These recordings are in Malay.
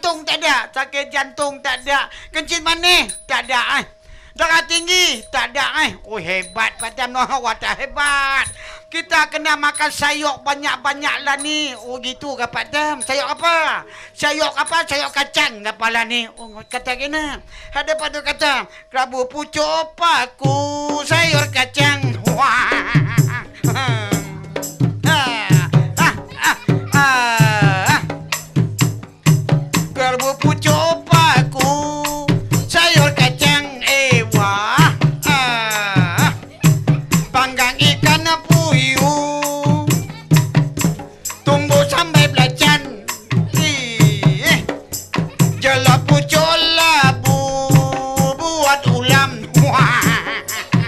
jantung tak ada. Sakit jantung tak ada. Kencing manis tak ada. Darah tinggi tak ada. Oh hebat Pak Tam. Awak tak hebat. Kita kena makan sayur banyak-banyak lah ni. Oh gitu ke Pak Tam? Sayur apa? Sayur apa? Sayur kacang apa lah ni? Oh kata kena. Ada pada kata kerabu pucuk paku sayur kacang. Wah. Kerabu pucuk paku sayur kacang. Wah. Panggang ikan puyuh tumbuh sampai belacan. Jelap pucuk labu buat ulam. Wah.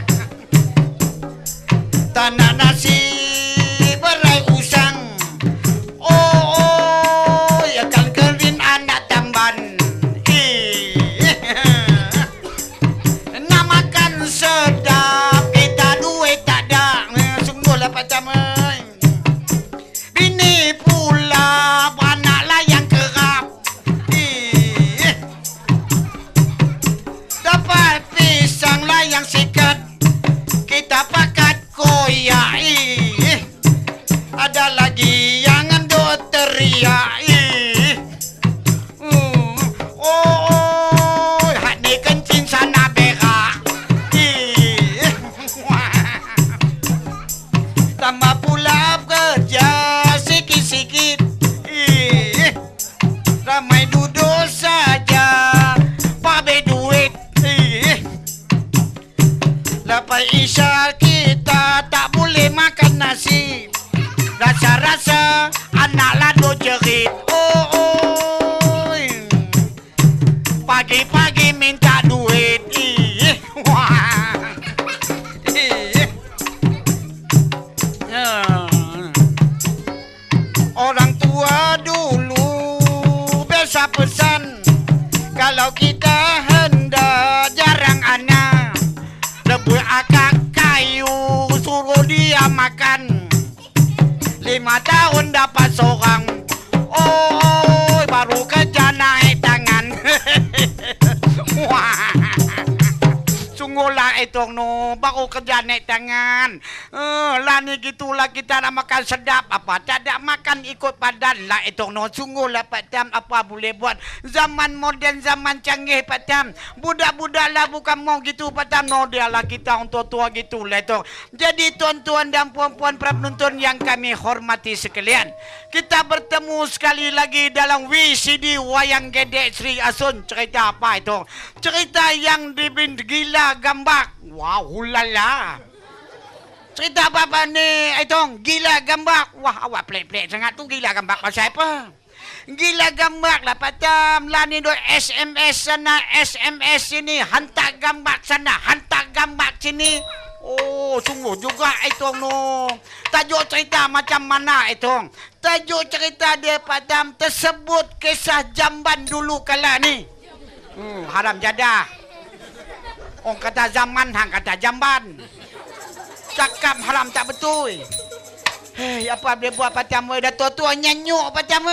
Tanah nasi berai usang. Oh, ya kan kerin anak tamban. Nak makan sedap, kita duit tak ada. Sungguhlah Pak Tam. Bini pula anak layang kerap. Dapat pisang layang sikat, kita pakat koyak. Ada lagi yang endo teriak. Oh, hak ni kencing sana berak. Tambah pula kerja sikit-sikit. Ramai duduk saja pabe duit. Lepas isya kita tak boleh makan nasi. Rasa-rasa anak lado jerit. Oh, pagi-pagi minta duit. Wah. Orang tua dulu biasa pesan, kalau kita hendak jarang anak, rebut akak kayu suruh dia makan. 5 tahun dapat seorang. Oh, baru kerja naik tangan. Wah. Sungguhlah itu no, baru kerja naik tangan. Lah ni gitulah kita nak makan sedap. Apa tak ada makan ikut badan lah itu no. Sungguhlah Pak Tam, apa boleh buat. Zaman moden, zaman canggih Pak Tam. Budak-budak lah bukan mau gitu Pak Tam. No, dia lah kita untuk tua gitu lah itu. Jadi tuan-tuan dan puan-puan para penonton yang kami hormati sekalian, kita bertemu sekali lagi dalam VCD Wayang Gedek Sri Asun. Cerita apa itu? Cerita yang gila gambak. Wah, hulala. Cerita apa ni Aitong? Gila gambak. Wah, awak pelik-pelik sangat tu. Gila gambak pasal apa? Gila gambak lah Pak Tam. Lah ni duk SMS sana, SMS sini. Hantar gambak sana, hantar gambak sini. Oh, sungguh juga Aitong no. Tajuk cerita macam mana Aitong? Tajuk cerita dia Pak Tam tersebut kisah jamban dulu kala ni. Haram jadah. Orang kata zaman, hang kata jamban. Cakap haram tak betul. Hei, apa boleh buat Pak Tam? Dah tua-tua nyanyuk Pak Tam.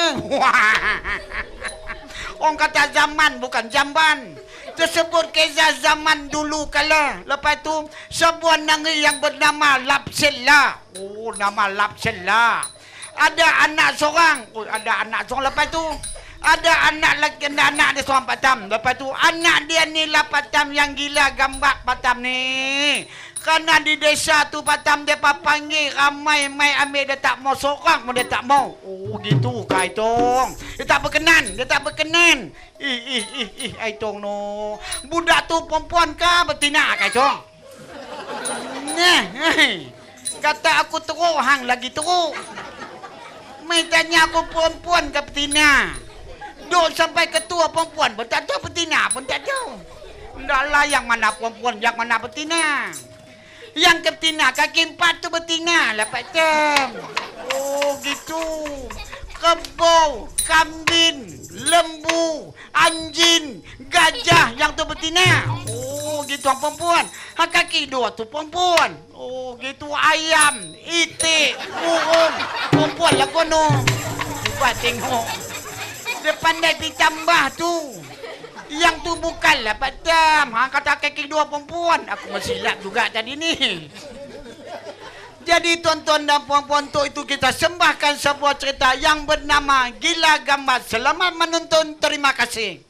Orang kata zaman bukan jamban. Tersebut kisah zaman dulu kala. Lepas tu sebuah negeri yang bernama Lapsella. Oh, nama Lapsella. Ada anak seorang. Oh, ada anak seorang. Lepas tu ada anak lelaki, anak dia seorang Pak Tam. Lepas tu anak dia ni lah Pak Tam yang gila gambak Pak Tam ni. Kerana di desa tu Pak Tam dia panggil ramai mai ambil, dia tak mau seorang pun dia tak mau. Oh gitu Kak Aitong. Dia tak berkenan, dia tak berkenan. Aitong no. Budak tu perempuan ke betina Kak Aitong? Nah, kata aku teruk, hang lagi teruk. Mai tanya aku perempuan ke betina. Duk sampai ketua perempuan pun tak tahu, betina pun tak tahu. Taklah yang mana perempuan, yang mana betina. Yang ke betina, kaki 4 tu betina lah Pak Tam. Oh gitu. Kebau, kambing, lembu, anjing, gajah yang tu betina. Oh gitu orang perempuan. Kaki 2 tu perempuan. Oh gitu ayam, itik, burung. Perempuan lah kono. Cuba tengok. Dia pandai ditambah tu. Yang tu bukanlah Padam. Kata kaki dua perempuan. Aku masih silap juga tadi ni. Jadi tuan-tuan dan puan-puan, untuk itu kita sembahkan sebuah cerita yang bernama Gila Gambar. Selamat menonton. Terima kasih.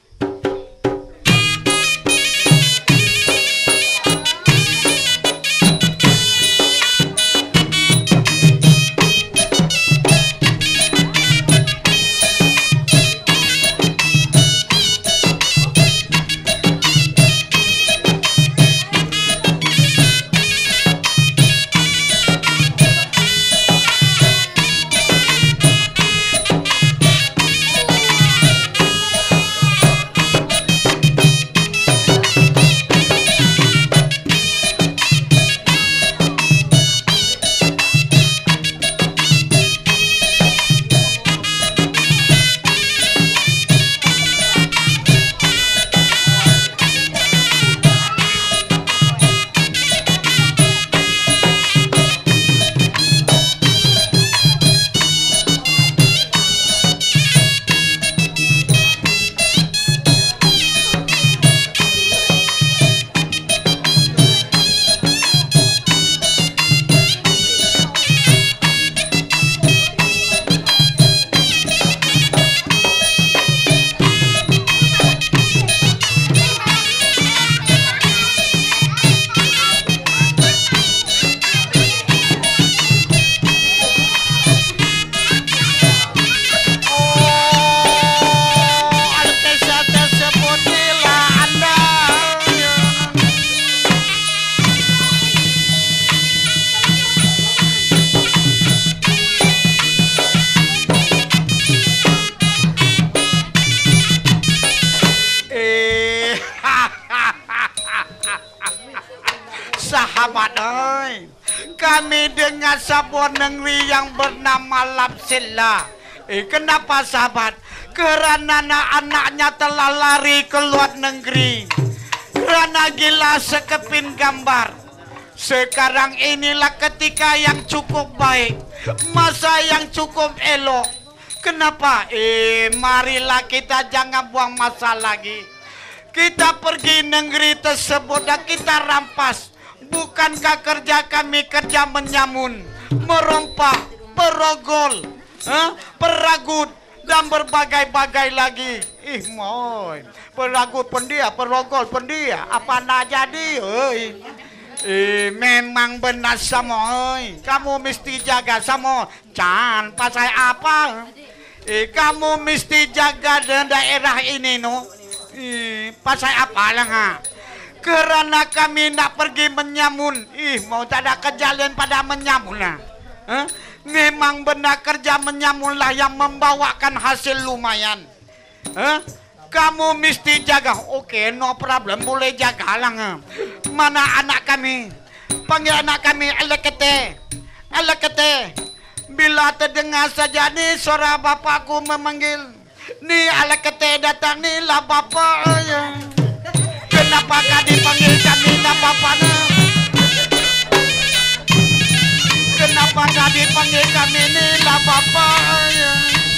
Sahabat oi, kami dengar sebuah negeri yang bernama Lapsela. Kenapa sahabat? Kerana anak-anaknya telah lari ke luar negeri. Kerana gila sekeping gambar. Sekarang inilah ketika yang cukup baik, masa yang cukup elok. Kenapa? Marilah kita jangan buang masa lagi. Kita pergi negeri tersebut dan kita rampas. Bukankah kerja kami kerja menyamun, merompak, perogol, peragut, dan berbagai-bagai lagi. Moy, peragut pun dia, perogol pun dia. Apa nak jadi? Memang benar sama. Kamu mesti jaga sama. Jangan pasal apa? Kamu mesti jaga daerah ini, no. Pasal apa lah, ha? Kerana kami nak pergi menyamun. Mau tak ada kejalian pada menyamun lah. Memang benar kerja menyamun lah yang membawakan hasil lumayan. Kamu mesti jaga. Okey, no problem, boleh jaga lah. Mana anak kami? Panggil anak kami, Alekete. Alekete. Bila terdengar saja ni suara bapakku memanggil. Ni Alekete datang ni lah bapak. Kenapa kau dipanggil kami nak bapaknya? Kenapa kau dipanggil kami ni lah bapaknya?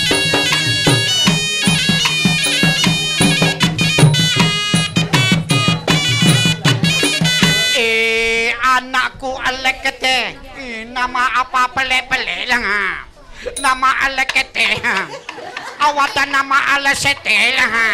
Anakku Alekete. Nama apa pelik-pelik lah, ha? Nama Alekete, ha? Awatan nama Alesete lah, ha?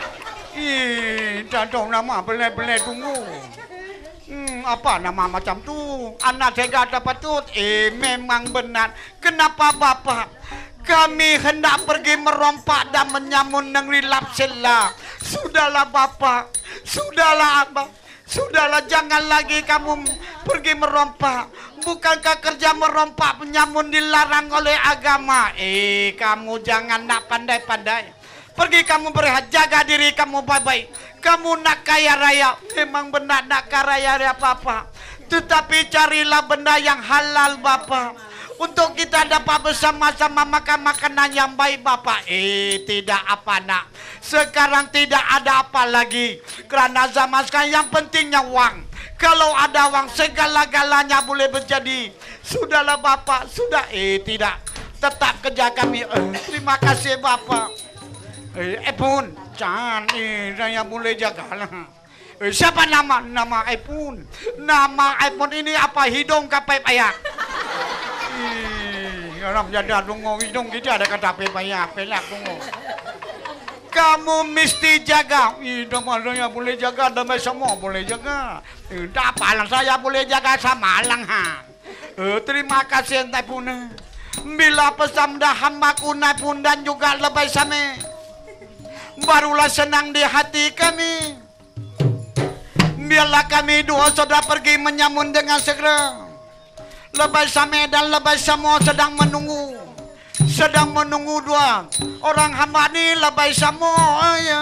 Tak tahu nama belai-belai tunggu. Apa nama macam tu? Anak saya dapat tu. Memang benar. Kenapa bapak? Kami hendak pergi merompak dan menyamun negeri Lapsela. Sudahlah bapak. Sudahlah abang. Sudahlah, jangan lagi kamu pergi merompak. Bukankah kerja merompak menyamun dilarang oleh agama? Kamu jangan nak pandai-pandai. Pergi kamu berehat, jaga diri kamu baik-baik. Kamu nak kaya raya, memang benar nak kaya raya Bapak. Tetapi carilah benda yang halal Bapak. Untuk kita dapat bersama-sama makan makanan yang baik Bapak. Tidak apa nak. Sekarang tidak ada apa lagi. Kerana zaman sekarang yang pentingnya wang. Kalau ada wang segala-galanya boleh berjadi. Sudahlah Bapak, sudah. Tidak. Tetap kerja kami. Terima kasih Bapak. Ipun. Jangan, saya boleh jagalah. Siapa nama? Nama Ipun. Nama Ipun ini apa? Hidung kapai payak. Orang jada dungo hidung kita ada kata payak. Pelak dungo. Kamu mesti jaga. Nama saya boleh jaga. Nama semua boleh jaga. Tak apalah saya boleh jaga sama lang ha. Terima kasih entai pun. Bila pesan dah hambaku naik pun dan juga lebay same. Barulah senang di hati kami. Biarlah kami dua saudara pergi menyambut dengan segera. Lebay same dan lebay semua sedang menunggu. Sedang menunggu dua orang hamba ni lebay semua ya.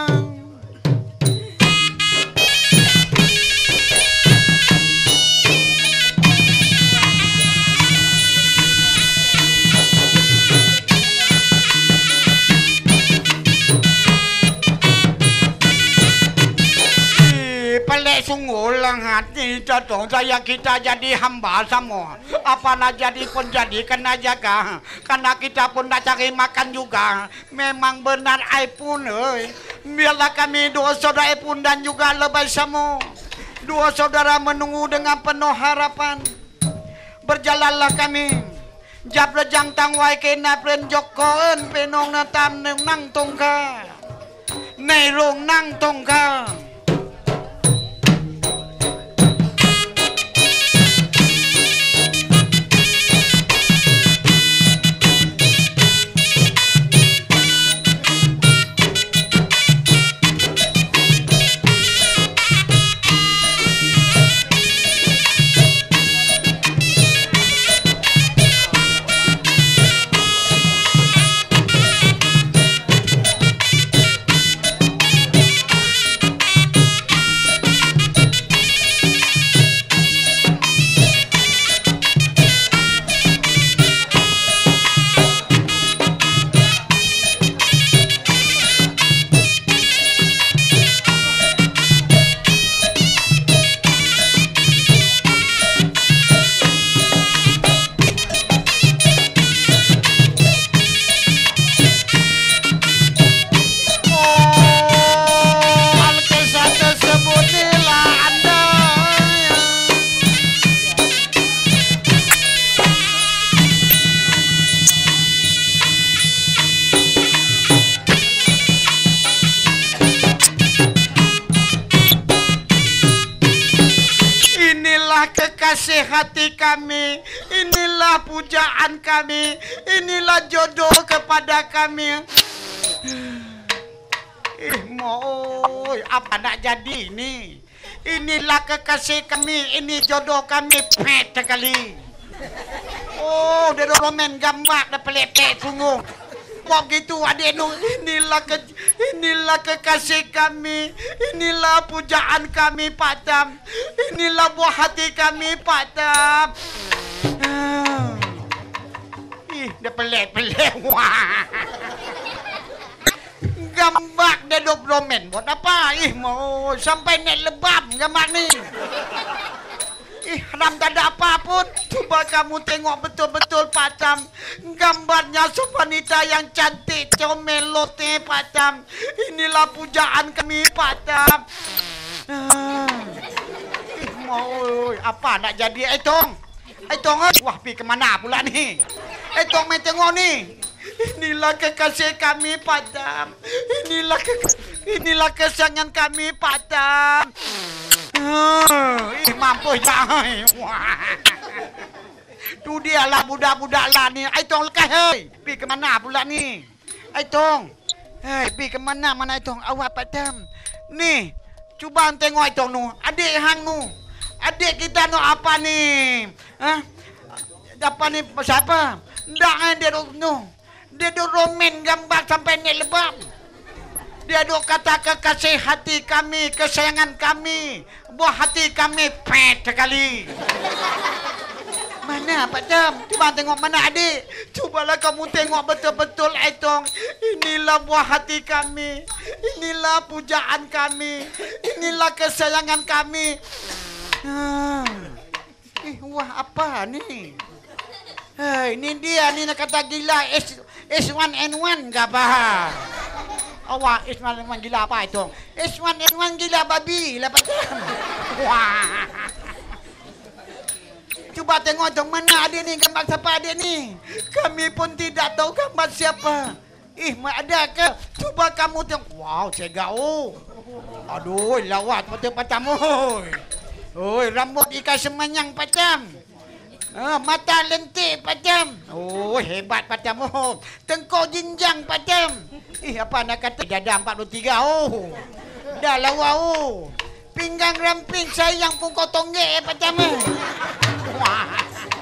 Pelek sungguh lang hati jatuh saya kita jadi hamba semua. Apa nak jadi pun jadi kena jaga. Karena kita pun nak cari makan juga. Memang benar Ipun. Biarlah kami dua saudara Ipun dan juga lebay semua. Dua saudara menunggu dengan penuh harapan. Berjalanlah kami. Jab rejang tang wai kena pren jokoen penong natam nang tongka. Nei rong nang tongka. Kekasih hati kami, inilah pujaan kami, inilah jodoh kepada kami. Moy, apa nak jadi ini? Inilah kekasih kami, ini jodoh kami, pet sekali. Oh, dia romen gambar dah pelepet sungguh. Kok gitu adik nu, inilah kekasih kami, inilah pujaan kami Pak Tam, inilah buah hati kami Pak Tam. Dia pelik-pelik wah. Gambar dia dok romen buat apa? Mau sampai naik lebam gambar ni. Haram tak ada apa pun. Cuba kamu tengok betul-betul Pak Tam. Gambarnya wanita yang cantik, comel, lote Pak Tam. Inilah pujaan kami Pak Tam. Mau apa nak jadi Etong? Etong wah pi ke mana pula ni? Etong main tengok ni. Inilah kekasih kami Pak Tam. Inilah kesayangan kami Pak Tam. Mampu jangan. Tu dia lah budak-budak lah ni. Aitong lekas hei. Pi ke mana pula ni? Aitong. Hei, pi ke mana Aitong? Awak Pak Tam. Ni, cuba tengok Aitong nu. Adik hang nu. Adik kita nu apa ni? Hah? Apa ni siapa? Ndak dia nu. Dia duk romen gambar sampai ni lebam. Dia duk kata kekasih hati kami, kesayangan kami. Buah hati kami pet sekali. Mana Pak Tam? Cuba tengok mana adik. Cubalah kamu tengok betul-betul Aitong. Inilah buah hati kami. Inilah pujaan kami. Inilah kesayangan kami. Wah apa ni? Hei, ni dia ni nak kata gila S1N1 ke apa? Awak Isman gila apa itu? Isman gila babi lah Patam. Wah. Cuba tengok dong mana dia ni, gambar siapa dia ni? Kami pun tidak tahu gambar siapa. Ada ke? Cuba kamu tengok. Wow, cegau. Aduh, lawat betul Patam. Oi, rambut ikan semanyang Patam. Mata lentik Patam. Oh, hebat Patam. Tengkok jinjang Patam. Apa nak kata? Dada 43. Oh. Dah lawa oh. Pinggang ramping sayang pun kau tonggek Patam. Wah.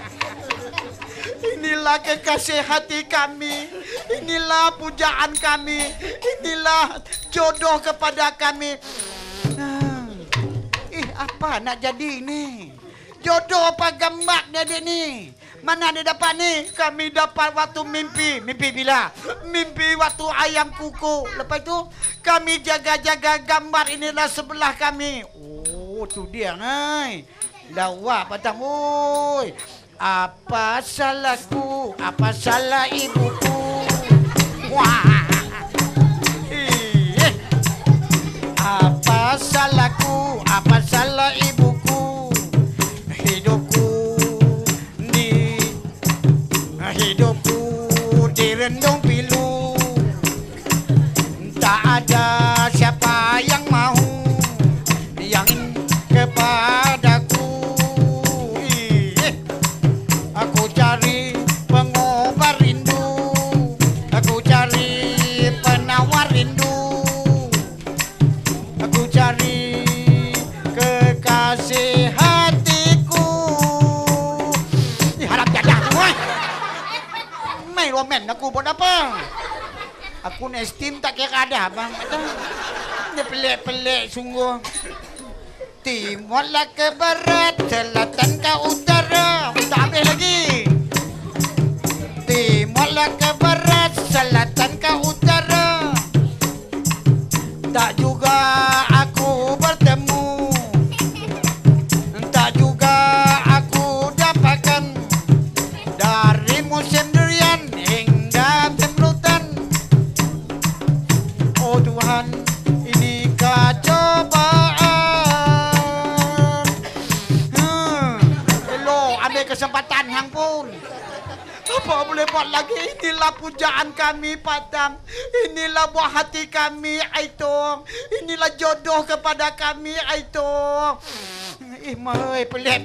Inilah kekasih hati kami. Inilah pujaan kami. Inilah jodoh kepada kami. Apa nak jadi ni? Jodoh apa gambarnya dia ni? Mana dia dapat ni? Kami dapat waktu mimpi. Mimpi bila? Mimpi waktu ayam kuku. Lepas tu kami jaga-jaga gambar inilah sebelah kami. Oh, tu dia ni. Lawa Patam. Oi. Apa salahku? Apa salah ibuku? Wah. Apa salahku? Apa salah ibuku? Hidupku direndung pilu. Tak ada siapa yang mau yang kepadaku. Aku cari pengobat rindu. Aku cari penawar rindu. Aku cari kekasih hatiku. Harap jadah semua. Main roman aku buat apa? Aku nak steam tak kira ada bang. Ini pelik-pelik sungguh. Timurlah ke barat, selatan ke utara. Tak habis lagi. Timurlah ke barat, selatan ke utara. Tak juga aku bertemu. Tak juga aku dapatkan. Dari musim durian hingga pemrutan. Oh Tuhan, ini kecobaan. Hello, ambil kesempatan hang pun. Apa boleh buat lagi? Inilah pujaan kami Patam. Inilah buah hati kami Aitong. Inilah jodoh kepada kami Aitong. Mai pelik.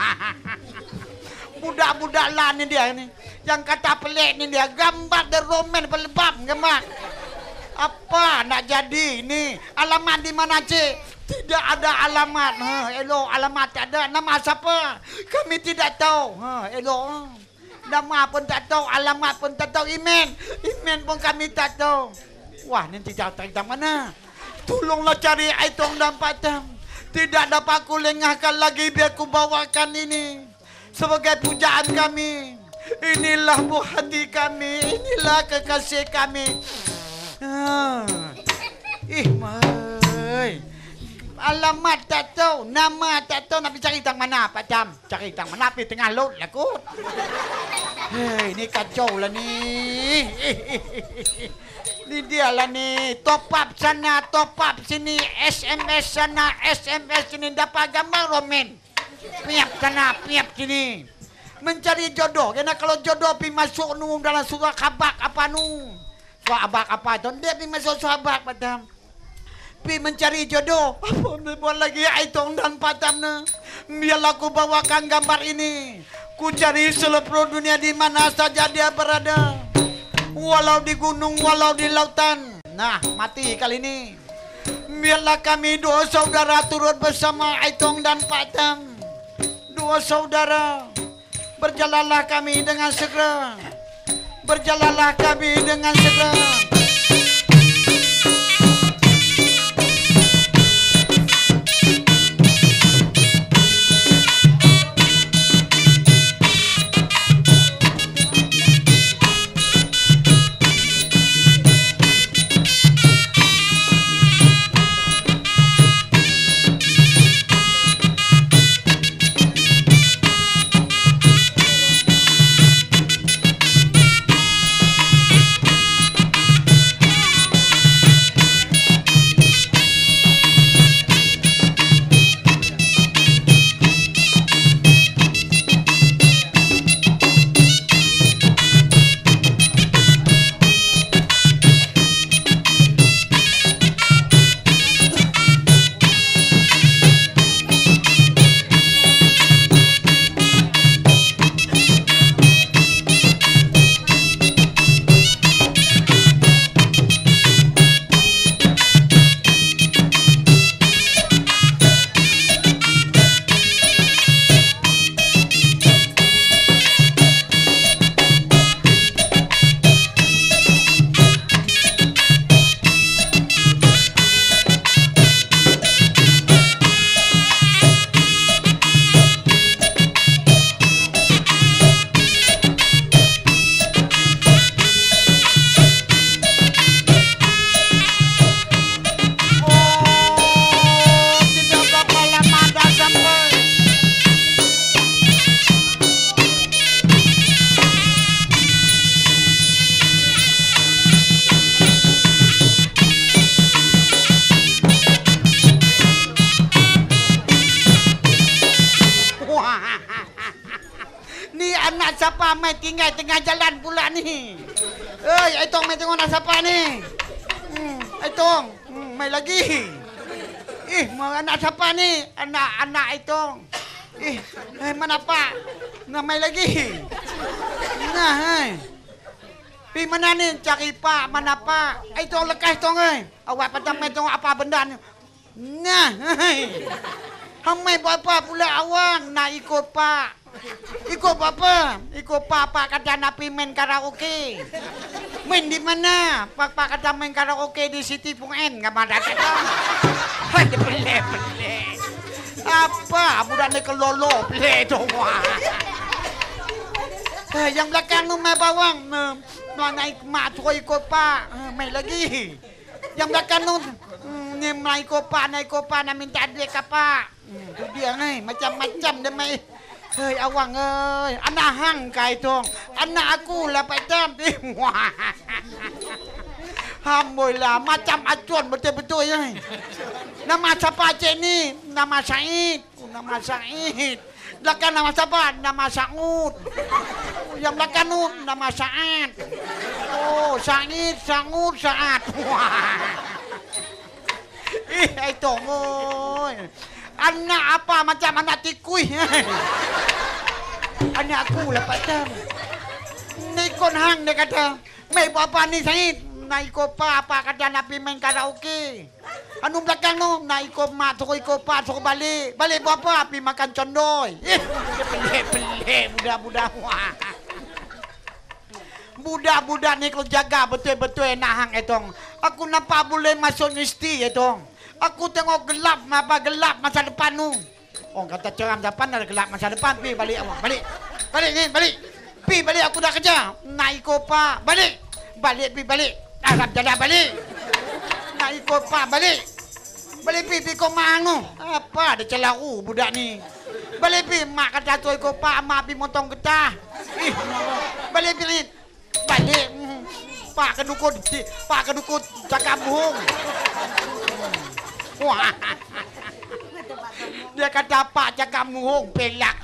Budak-budak lah ni dia ni. Yang kata pelik ni dia gambar the roman pelebab gambar. Apa nak jadi ni? Alamat di mana cik? Tidak ada alamat. Elok alamat tak ada. Nama siapa? Kami tidak tahu. Elok. Nama pun tak tahu, alamat pun tak tahu, email pun kami tak tahu. Wah, nanti cari tak mana? Tolonglah cari Aitong dan Patam. Tidak dapat ku lengahkan lagi biar ku bawakan ini sebagai pujaan kami. Inilah buah hati kami, inilah kekasih kami. Mai. Alamat tak tahu, nama tak tahu, nak pergi cari tang mana Patam? Cari tang mana pergi tengah laut lah kot. Hei, ni kacau lah ni. Ni dia lah ni. Top up sana, top up sini, SMS sana, SMS sini, dapat gambar romen. Piap sana, piap sini. Mencari jodoh. Karena kalau jodoh pergi masuk nu dalam surah khabak apa nu. Surah abak apa tu, dia pergi masuk surah abak Patam. Pergi mencari jodoh. Apa boleh buat lagi Aitong dan Patam ni? Biarlah aku bawakan gambar ini. Ku cari seluruh dunia di mana saja dia berada. Walau di gunung, walau di lautan. Nah, mati kali ini. Biarlah kami dua saudara turut bersama Aitong dan Patam. Dua saudara. Berjalanlah kami dengan segera. Berjalanlah kami dengan segera. Pa mai tinggal tengah jalan pula ni. Ai Tong mai tengok nak siapa ni? Ai Tong, mai lagi. Anak siapa ni? Anak Ai Tong. Mana Pak? Nak mai lagi. Nah, hai. Pi mana ni cari Pak, mana Pak? Ai Tong lekas Tong ai. Awak patang mai tengok apa benda ni. Nah, hai. Hamai buat apa pula awak nak ikut Pak? Ikut apa? Ikut Pak kata nak pergi main karaoke. Main di mana? Pak kata main karaoke di City Pung N. Enggak ada kata. Hai, pelik. Apa? Budak ni kelolo pelik tu. Yang belakang tu mai bawang. Naik mak tu ikut Pak. Main lagi. Yang belakang tu ni naik kopa nak minta duit ke Pak. Tu dia ni macam-macam dia mai. Hei awang ơi, anak hang kai Tong. Anak aku lah Pak Tam. Alhamdulillah macam acuan betul-betul ya. Nama siapa cik ni? Nama Said. Nama Said. Belakang nama siapa? Nama Saud. Yang belakang tu nama Saad. Oh, Said, Saud, Saad. Ai Tong oi. Anak apa macam anak tikui. Anak aku lah Pak Tam. Ni kon hang dia kata. Mai buat apa ni Said? Nak ikut Pak apa kata nak pergi main karaoke. Anu belakang tu nak ikut mak suruh ikut Pak suruh balik. Balik buat apa? Pergi makan condoy. Pelik budak-budak. Budak-budak ni kau jaga betul-betul nak hang Tong. Aku nampak boleh masuk universiti Tong. Aku tengok gelap masa depan tu. Orang kata ceram depan ada gelap masa depan. Pi balik awak. Balik ni, balik. Pi balik aku dah kerja. Nak ikut Pak. Balik. Pi balik. Arab jalan balik. Nak ikut Pak balik. Balik pi kau mang tu. Apa ada celau budak ni. Balik pi mak kata tu ikut Pak, mak pi motong getah. Balik pi ni. Balik. Pak kedukut cakap bohong. Wah. Dia kata Pak cakap bohong pelak.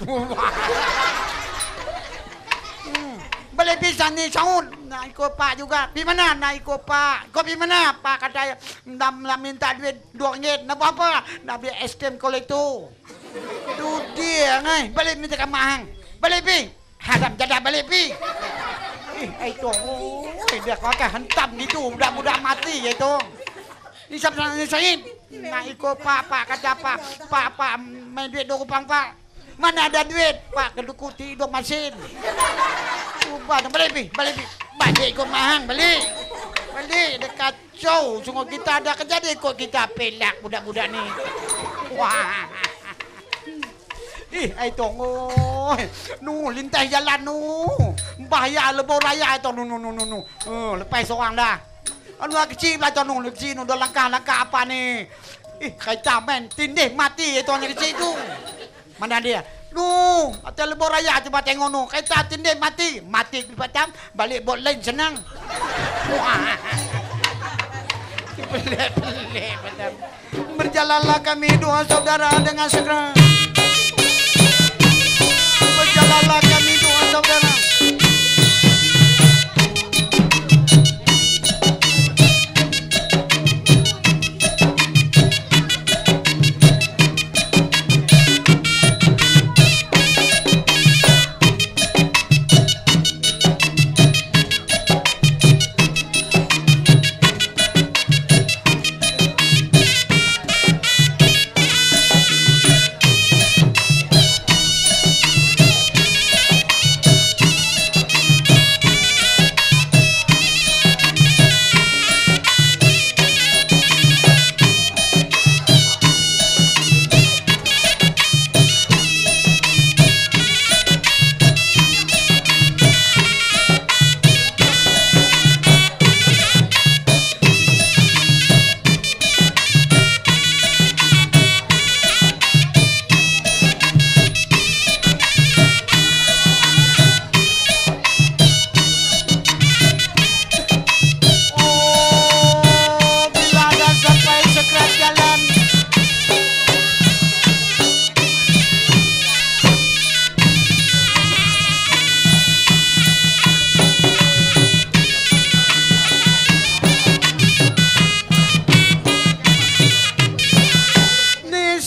Boleh bisa ni Saud nak ikut Pak juga. Pergi mana nak ikut Pak? Kau pergi mana? Pak kata nak minta duit RM2. Nak buat apa? Nak beli es krim kolektor. Tu dia ngai. Balik minta kat mahang. Balik pi. Haram jadah balik pi. Ai Tong. Dia kau akan hentam gitu budak-budak mati ya Tong. Ni siapa ni Said? Nak ikut Pak kata Pak main duit RM2 Pak. Mana ada duit? Pak kedukut tidur mesin. Ubah balik pi. Balik ikut mahang balik. Dia kacau. Sungguh kita ada kerja dia ikut kita pelak budak-budak ni. Wah. Ai Tong oi. Nu lintas jalan nu. Bahaya lebur raya tu nu. Lepas seorang dah. Anu kecil lah tu nu kecil nu dah langkah apa ni? Kereta men tindih mati tu yang kecil tu. Mana dia? Nu, atas lebur raya cuba tengok nu. Kereta tindih mati Pak Tam, balik bot lain senang. Wah. Pelik Pak Tam. Berjalanlah kami dua saudara dengan segera. Berjalanlah kami dua saudara.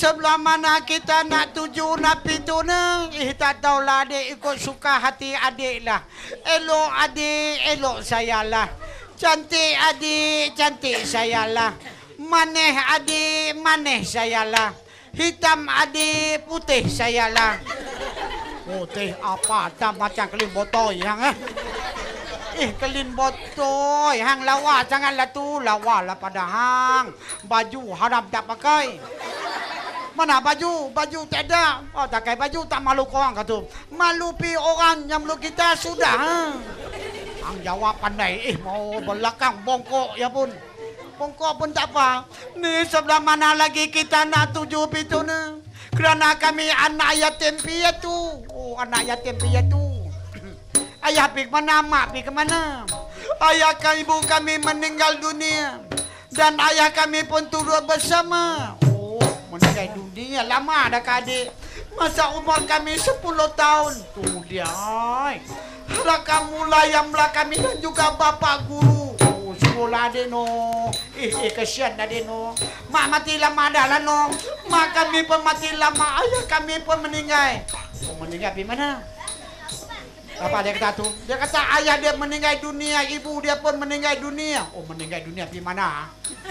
sebelah mana kita nak tuju nak pitu ni? Tak tahulah adik ikut suka hati adik lah. Elok adik, elok saya lah. Cantik adik, cantik saya lah. Maneh adik, maneh saya lah. Hitam adik, putih saya lah. Putih apa? Tak macam kelin botol yang kelin botol. Hang lawa janganlah tu. Lawa lah pada hang. Baju haram tak pakai. Mana baju? Baju tak ada. Oh, tak pakai baju tak malu korang kata. Malu pi orang yang malu kita sudah. Hang jawab pandai. Mau belakang bongkok ya pun. Bongkok pun tak apa. Ni sebelah mana lagi kita nak tuju pitu ni? Kerana kami anak yatim piatu. Oh, anak yatim piatu. Ayah pergi ke mana, mak pergi ke mana? Ayah kami, ibu kami meninggal dunia. Dan ayah kami pun turut bersama. Oh, meninggal dunia. Lama dah ke adik. Masa umur kami 10 tahun. Tu dia. Harap kamu layamlah kami dan juga bapa guru. Oh, sekolah adik no. Kesian adik no. Mak mati lama dah lah no. Mak kami pun mati lama. Ayah kami pun meninggal. Oh, meninggal pergi mana? Apa dia kata tu? Dia kata ayah dia meninggal dunia, ibu dia pun meninggal dunia. Oh, meninggal dunia pergi mana?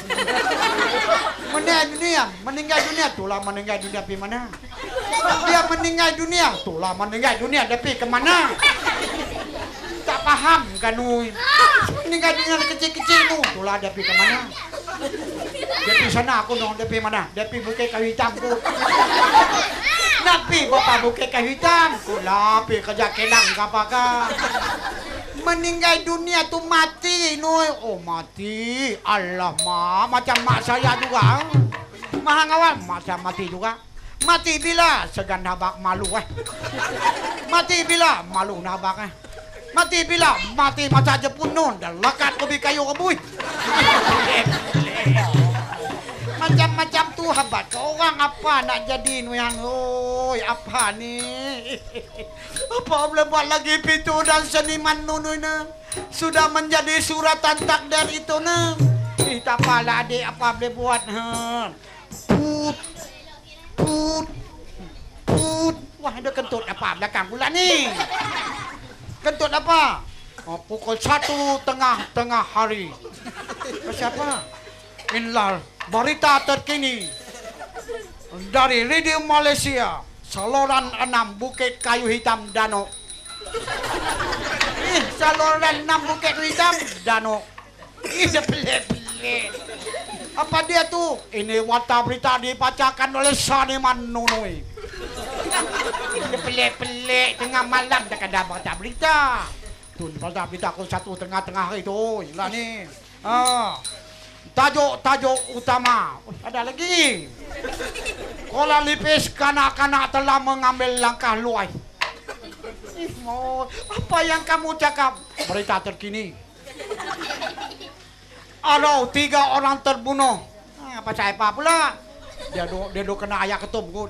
Meninggal dunia. Itulah meninggal dunia pergi mana? Dia meninggal dunia. Itulah meninggal dunia dia pergi ke mana? Tak faham kan ui. Meninggal dunia kecil-kecil tu. Itulah dia pergi ke mana? Dia pergi sana aku dong, dia pergi mana? Dia pergi Bukit Kayu Hitam tu. Nak pergi bapa Bukit Kayu Hitam. Kulah pergi kerja kelang ke apakah. Meninggal dunia tu mati Noi. Oh mati. Allah mak. Macam mak saya juga. Mahang awal. Macam mati juga. Mati bila? Segan nabak malu Mati bila? Malu nabak Mati bila? Mati macam jepunun. Dan lekat kopi kayu kebui. Macam-macam tu habat. Orang apa nak jadi nuyang? Oi, apa ni? Apa boleh buat lagi pitu dan seniman nunui na? Sudah menjadi suratan takdir itu na. Tak apalah adik, apa boleh buat? Put. Wah, ada kentut apa belakang pula ni? Kentut apa? Oh, pukul 1 tengah hari. Siapa? Inilah berita terkini dari Radio Malaysia, saluran 6 Bukit Kayu Hitam Danau. Saluran 6 Bukit Kayu Hitam Danau. Ini pelik-pelik. Apa dia tu? Ini warta berita dibacakan oleh seniman Nunui. Ini pelik-pelik tengah malam dah ada warta berita. Tu warta berita aku 1 tengah hari tu. Inilah ni. Tajuk utama. Ada lagi. Kuala Lipis kanak-kanak telah mengambil langkah luas. Apa yang kamu cakap? Berita terkini. Ada 3 orang terbunuh. Apa siapa pula? Dia duk kena ayak ketum kot.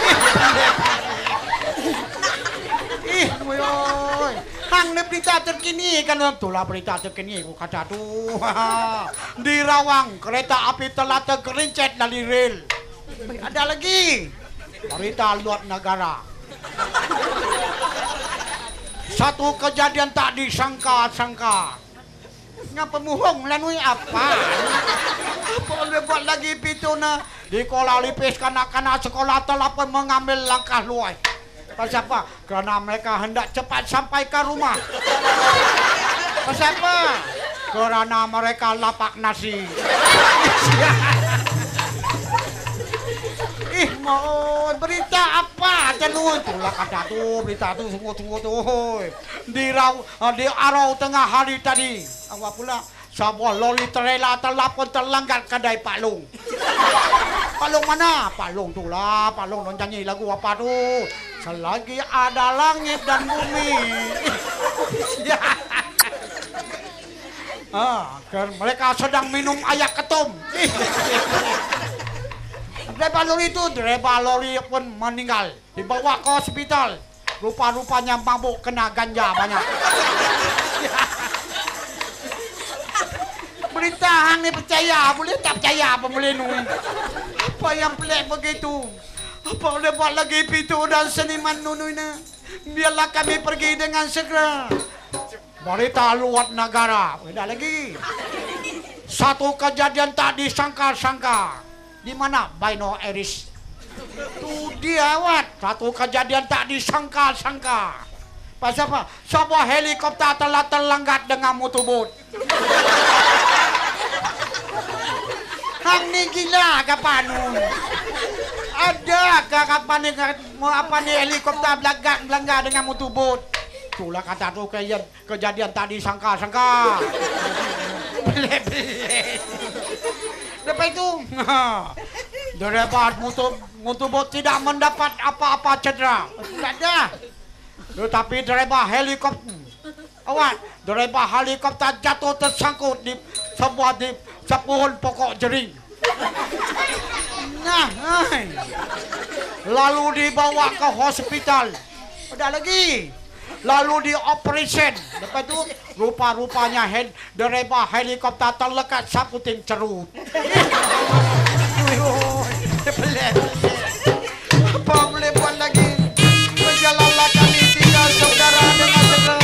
Woy. Hang ni berita terkini kan itulah berita terkini aku kata tu. Di Rawang kereta api telah tergerincit dari rel. Ada lagi berita luar negara. Satu kejadian tak disangka-sangka. Ngapa muhong lanui apa? Apa boleh buat lagi pitu na? Di Kuala Lipis kanak-kanak sekolah telah pun mengambil langkah luas. Pasal apa? Kerana mereka hendak cepat sampai ke rumah. Pasal apa? Kerana mereka lapak nasi. Mau berita apa? Jangan itulah kata tu berita tu tunggu tu. Di Arau tengah hari tadi. Awak pula sebuah lori trailer telah pun terlanggar kedai Pak Long. Pak Long mana? Pak Long tu lah. Pak Long don nyanyi lagu apa tu? Selagi ada langit dan bumi. Mereka sedang minum ayak ketum. Driver lori pun meninggal. Dibawa ke hospital. Rupa-rupanya mabuk kena ganja banyak. berita hang ni percaya, boleh tak percaya apa boleh nu. Apa yang pelik begitu? Apa boleh buat lagi Pitu dan seniman Nunui ni? Biarlah kami pergi dengan segera. Berita luar negara. Dah lagi. Satu kejadian tak disangka-sangka. Di mana Baino Eris? Tu dia Wat. Satu kejadian tak disangka-sangka. Pasal apa? Sebuah helikopter telah terlenggat dengan motobot. Hang ni gila kapan nu? Ada ke kapan ni apa ni helikopter belanggar dengan motobot? Itulah kata tu kejadian tak disangka-sangka. Pelik-pelik. Lepas itu, driver motobot tidak mendapat apa-apa cedera. Tak ada. Tetapi driver helikopter, awak, driver helikopter jatuh tersangkut di sebuah pokok jering. Nah, lalu dibawa ke hospital. Ada lagi. Lalu dioperasi. Lepas itu rupa-rupanya driver helikopter terlekat saputing cerut. Apa boleh buat lagi? Berjalanlah kami tinggal saudara dengan segera.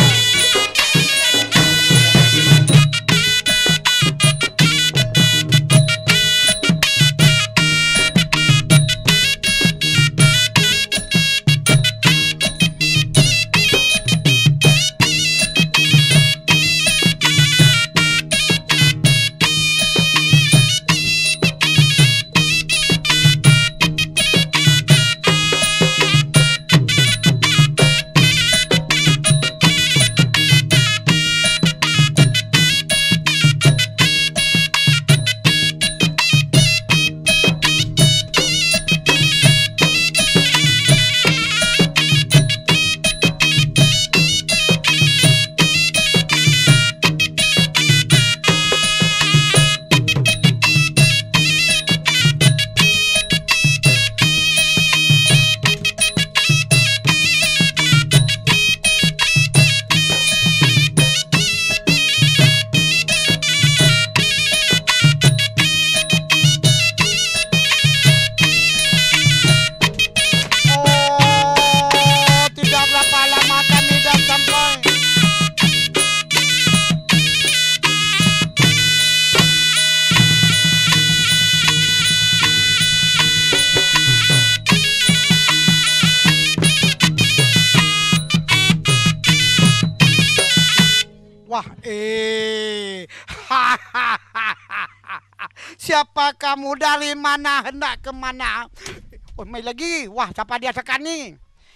Siapa kamu, dari mana, hendak ke mana? Oh, mai lagi. Wah, siapa dia sekarang ni?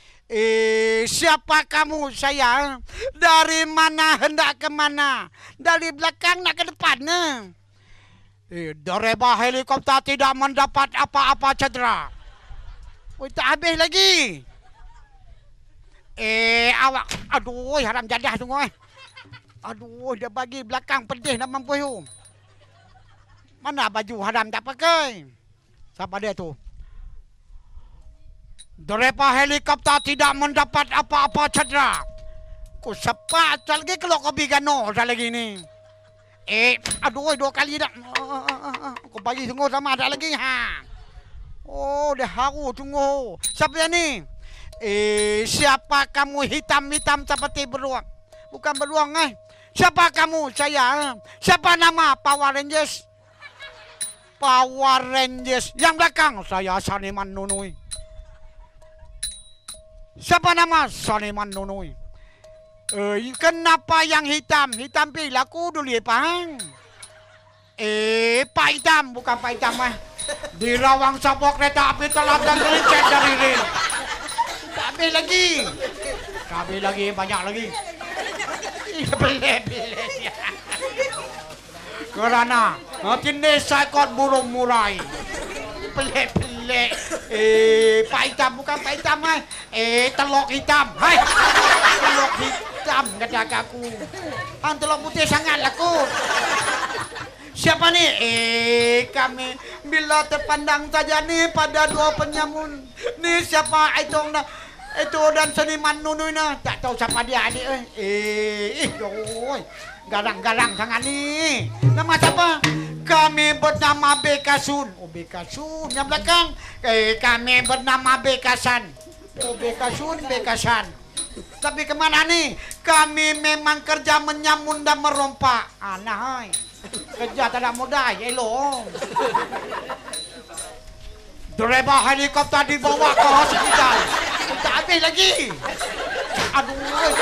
Siapa kamu? Saya. Dari mana, hendak ke mana? Dari belakang nak ke depan ne? Driver helikopter tidak mendapat apa-apa cedera. Oh, tak habis lagi. Awak. Aduh, haram jadah semua. Aduh, dia bagi belakang pedih nak mampus tu. Mana baju haram tak pakai? Siapa dia tu? Driver helikopter tidak mendapat apa-apa cedera. Kau sepat lagi kalau kau bigano lagi ni. Aduh, 2 kali dah. Kau bagi tunggu sama ada lagi ha. Oh, dah haru tunggu. Siapa dia ni? Siapa kamu, hitam-hitam seperti beruang? Bukan beruang Siapa kamu? Saya. Siapa nama? Power Rangers. Power Rangers. Yang belakang saya Saniman Nunui. Siapa nama? Saniman Nunui. Kenapa yang hitam? Hitam pila aku dulu pang. Pak Hitam, bukan Pak Hitam Di rawang sabok kereta api telah dan gelincet dari rel. Tak habis lagi. Tak habis lagi, banyak lagi. Belik-belik. Kerana jenis seekor burung murai. Pelik-pelik. Pak Hitam, bukan Pak Hitam telok hitam. Hai. Telok hitam kata aku. Hang telok putih sangat laku. Siapa ni? Kami bila terpandang saja ni pada 2 penyamun. Ni siapa itu dan seniman Nunui na. Tak tahu siapa dia adik garang-garang sangat nih. Nama siapa? Kami bernama Bekasun. Oh Bekasun. Yang belakang kami bernama Bekasan. Oh Bekasun, Bekasan. Tapi kemana nih? Kami memang kerja menyamun dan merompak. Anah, kerja tak ada mudah, elok. Driver helikopter dibawa ke hospital. Tak habis lagi. Aduh.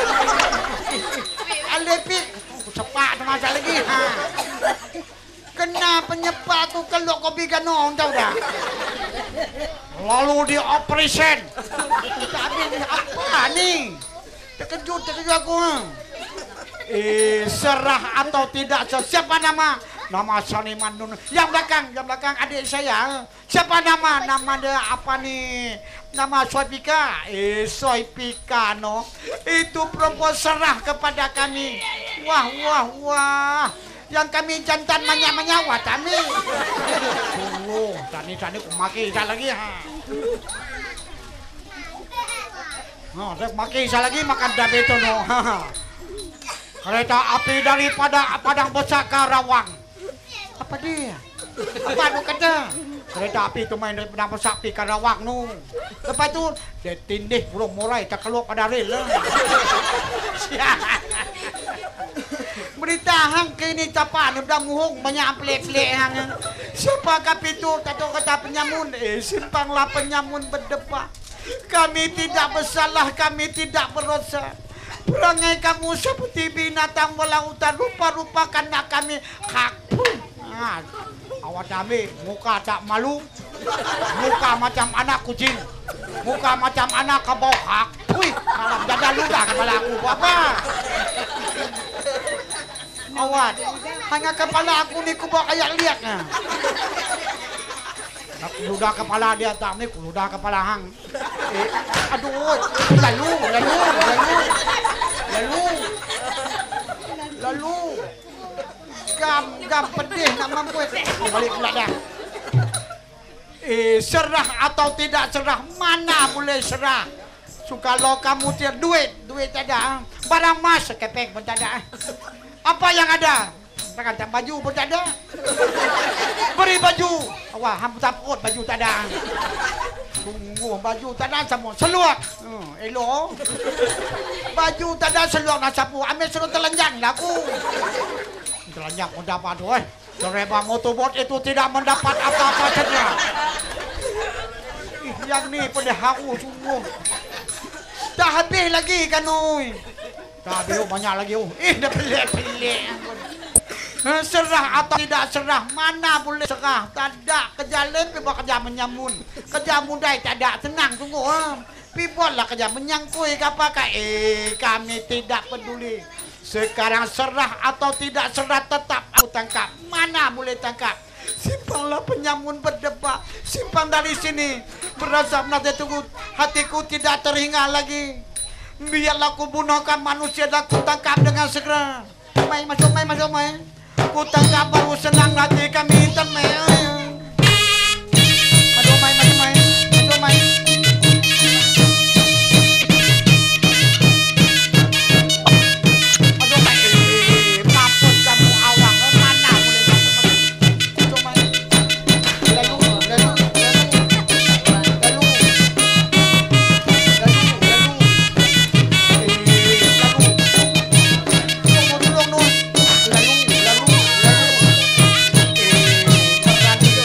Alepik. Sepak tu masa lagi. Ha. Kena penyepak tu keluk kopi ganong tahu dah. Lalu di operation. Tak habis apa ni? Terkejut aku. Serah atau tidak? Siapa nama? Nama Saniman Nun. Yang belakang adik saya. Siapa nama? Nama dia apa nih? Nama Soipika. Soipika no. Itu perempuan serah kepada kami. Wah. Yang kami jantan manyak-manyawa kami. Tunggu, tani ku maki lagi ha. Saya maki lagi makan dabe itu no. Kereta api daripada Padang Besar ke Rawang. Apa dia? Apa lu kata? Kereta api tu main dari Padang Besar ke Rawang nu. Lepas tu dia tindih burung murai tak keluar pada rel lah. Berita hang ke ini capa ni dah muhung banyak pelik-pelik hang. Siapa kapi tu tak tahu kata penyamun. Simpanglah penyamun berdebat. Kami tidak bersalah, kami tidak berdosa. Perangai kamu seperti binatang melautan, rupa-rupakan nak kami kaku. Awak kami muka tak malu, muka macam anak kucing, muka macam anak kebau hak. Wih, malam dada ludah kepala aku apa? Awak, hanya kepala aku ni kubak kayak lihat nah. Ludah kepala dia tak ni, ludah kepala hang. Aduh, lalu. Gam pedih nak mampu. Balik pula dah. Serah atau tidak serah, mana boleh serah. Kalau kamu tiada duit tak ada. Barang emas kepeng pun tak ada. Apa yang ada? Tak baju pun tak ada. Beri baju. Wah, hampir takut baju tak ada. Tunggu, baju tak ada sama seluar. Elok. Baju tak ada seluar nak sapu. Ambil seluar telanjang lah aku. Telanjang pun dapat tu. Driver motorbot itu tidak mendapat apa-apa saja. Yang ni pada haru sungguh. Tak habis lagi kan oi. Tak habis banyak lagi. Dah pelik-pelik. Serah atau tidak serah, mana boleh serah. Tak ada kerja lebih buat kerja menyamun. Kerja mudai tak ada, tenang tunggu. Pi buatlah kerja menyangkui ke apakah. Kami tidak peduli. Sekarang serah atau tidak serah tetap aku tangkap. Mana boleh tangkap. Simpanglah penyamun berdebat. Simpang dari sini. Berasa nanti tunggu. Hatiku tidak terhingga lagi. Biarlah aku bunuhkan manusia dan aku tangkap dengan segera. Masuk main. Ku tangkap baru senang hati kami temai. Masuk main. Mampus kamu awak. Mana boleh masuk main. Lalu. Tunggu.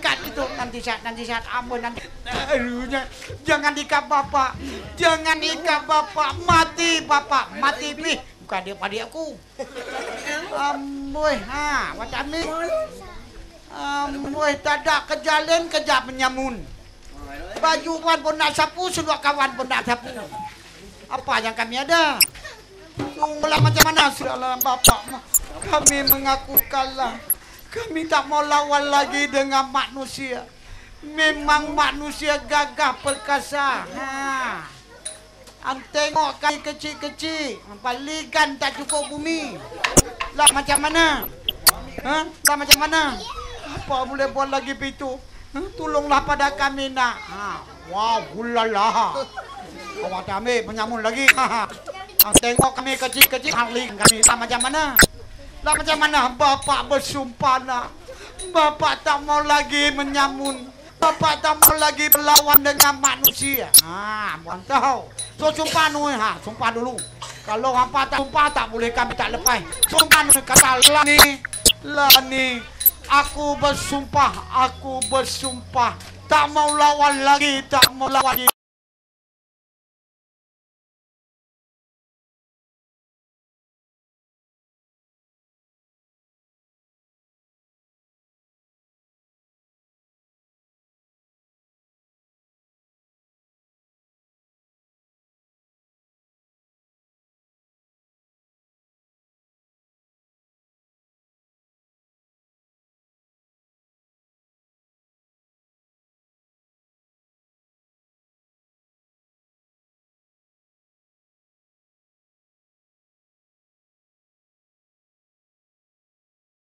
saat itu, nanti saat ambon nanti. Aduh, jangan ikat bapak, jangan ikat bapak, mati bapak, mati pi. Bukan dia pada aku. Amboi, ha, macam ni. Amboi, tak ada kejalan kejap menyamun. Baju kawan pun nak sapu, seluar kawan pun nak sapu. Apa yang kami ada? Tunggulah macam mana sudahlah bapak. Kami mengaku kalah. Kami tak mau lawan lagi dengan manusia. Memang manusia gagah perkasa. Ang tengok kami kecil-kecil. Paligan tak cukup bumi. Lah macam mana? Lah macam mana? Apa boleh buat lagi begitu? Tolonglah pada kami nak. Wow, ulala. Awak tak ambil penyamun lagi. Tengok kami kecil-kecil. Haling kami. Lah macam mana? Lah macam mana? Bapak bersumpah nak. Bapak tak mau lagi menyamun. Bapak tak mau lagi berlawan dengan manusia. Bukan tahu. So sumpah nu, sumpah dulu. Kalau hampa tak sumpah tak boleh kami tak lepas. Sumpah nu kata lah ni. Aku bersumpah tak mau lawan lagi, tak mau lawan lagi.